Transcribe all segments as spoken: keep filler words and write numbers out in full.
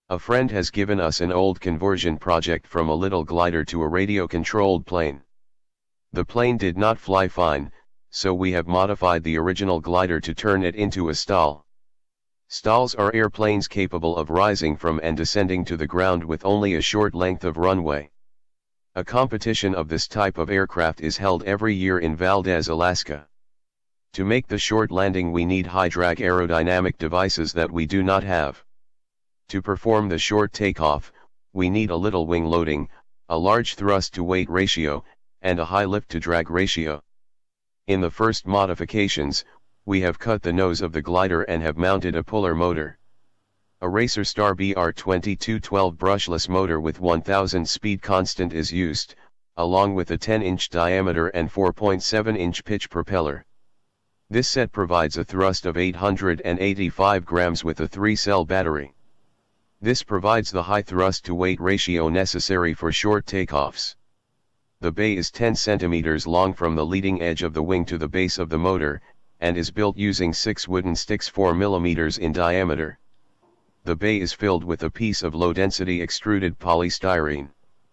A friend has given us an old conversion project from a little glider to a radio-controlled plane. The plane did not fly fine, so we have modified the original glider to turn it into a STOL. STOLs are airplanes capable of rising from and descending to the ground with only a short length of runway. A competition of this type of aircraft is held every year in Valdez, Alaska. To make the short landing we need high-drag aerodynamic devices that we do not have. To perform the short takeoff, we need a little wing loading, a large thrust-to-weight ratio, and a high lift-to-drag ratio. In the first modifications, we have cut the nose of the glider and have mounted a puller motor. A Racerstar B R twenty-two twelve brushless motor with one thousand speed constant is used, along with a ten inch diameter and four point seven inch pitch propeller. This set provides a thrust of eight hundred eighty-five grams with a three cell battery. This provides the high thrust-to-weight ratio necessary for short takeoffs. The bay is ten centimeters long from the leading edge of the wing to the base of the motor, and is built using six wooden sticks four millimeters in diameter. The bay is filled with a piece of low-density extruded polystyrene.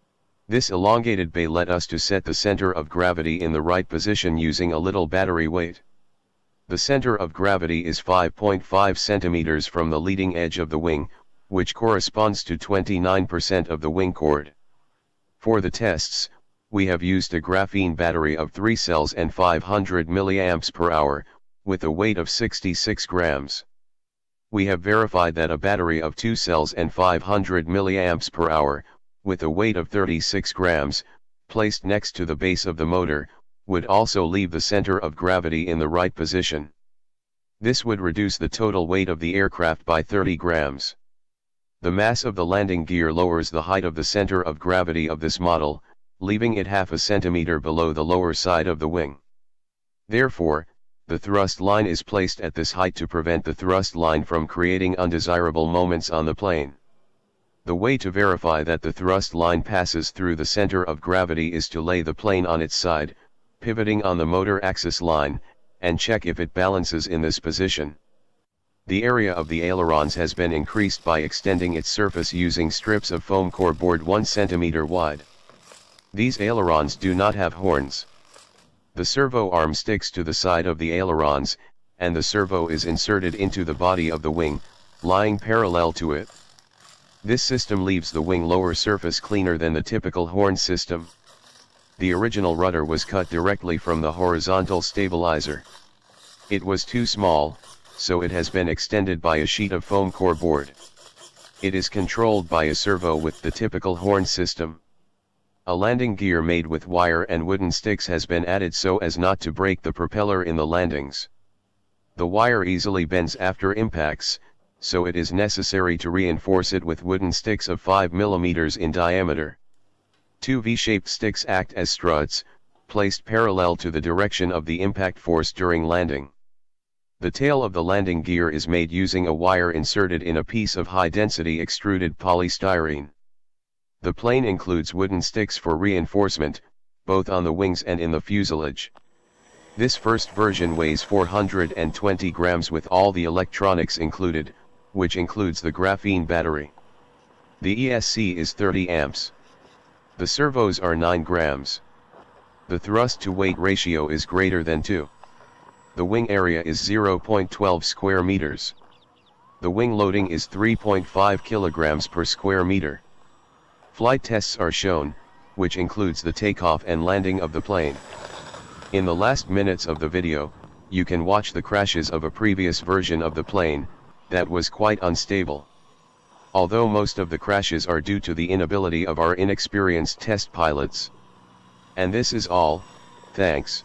This elongated bay let us to set the center of gravity in the right position using a little battery weight. The center of gravity is five point five centimeters from the leading edge of the wing, which corresponds to twenty-nine percent of the wing chord. For the tests, we have used a graphene battery of three cells and five hundred milliamps per hour, with a weight of sixty-six grams. We have verified that a battery of two cells and five hundred milliamps per hour, with a weight of thirty-six grams, placed next to the base of the motor, would also leave the center of gravity in the right position. This would reduce the total weight of the aircraft by thirty grams. The mass of the landing gear lowers the height of the center of gravity of this model, leaving it half a centimeter below the lower side of the wing. Therefore, the thrust line is placed at this height to prevent the thrust line from creating undesirable moments on the plane. The way to verify that the thrust line passes through the center of gravity is to lay the plane on its side, pivoting on the motor axis line, and check if it balances in this position. The area of the ailerons has been increased by extending its surface using strips of foam core board one centimeter wide. These ailerons do not have horns. The servo arm sticks to the side of the ailerons, and the servo is inserted into the body of the wing, lying parallel to it. This system leaves the wing lower surface cleaner than the typical horn system. The original rudder was cut directly from the horizontal stabilizer. It was too small, so it has been extended by a sheet of foam core board. It is controlled by a servo with the typical horn system. A landing gear made with wire and wooden sticks has been added so as not to break the propeller in the landings. The wire easily bends after impacts, so it is necessary to reinforce it with wooden sticks of five millimeters in diameter. Two V-shaped sticks act as struts, placed parallel to the direction of the impact force during landing. The tail of the landing gear is made using a wire inserted in a piece of high-density extruded polystyrene. The plane includes wooden sticks for reinforcement, both on the wings and in the fuselage. This first version weighs four hundred twenty grams with all the electronics included, which includes the graphene battery. The E S C is thirty amps. The servos are nine grams. The thrust-to-weight ratio is greater than two. The wing area is zero point one two square meters. The wing loading is three point five kilograms per square meter. Flight tests are shown, which includes the takeoff and landing of the plane. In the last minutes of the video, you can watch the crashes of a previous version of the plane, that was quite unstable. Although most of the crashes are due to the inability of our inexperienced test pilots. And this is all, thanks.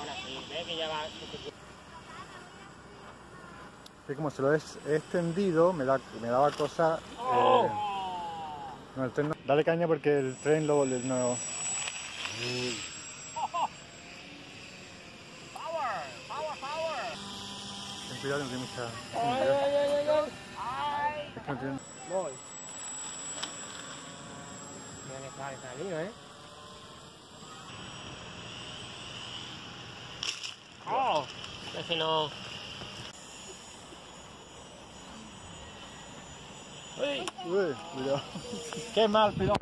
Ahora sí, ve que ya va. Es como se lo he he extendido, me, da, me daba cosa. Oh. Eh, no, el tren no, dale caña porque el tren lo. lo no. Power, power, power. Ten cuidado, no tiene mucha. Ay, ay, ay, ay, ay. Ay. Es que no tiene. Voy. Mira que está, está lío, ¿eh? Oh, ese no. Uy, Uy, cuidado. qué mal piloto.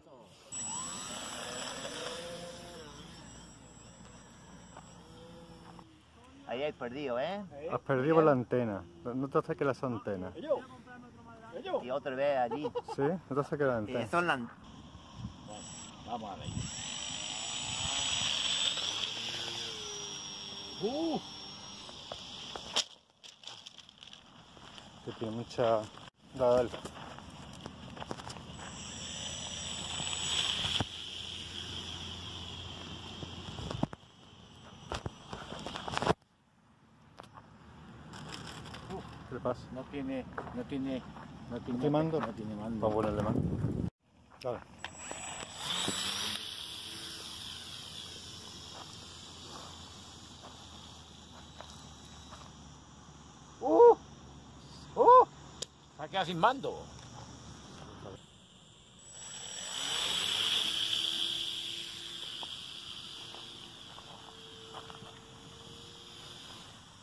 Ahí hay perdido, ¿eh? Has perdido por la antena. No, no te saques las antenas. Y otra vez allí. ¿Sí? No te saques las Sí, antenas. son las... Vamos a ver. Uh. Que tiene mucha. Dale, dale. ¿Qué le pasa? No tiene, no tiene, no tiene, ¿Tiene mando? No tiene mando. Vamos a ponerle mando. Dale. ¡Uh! ¡Uh! Se ha quedado sin mando.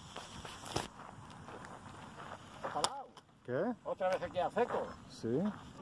¿Qué? Otra vez se queda seco. Sí.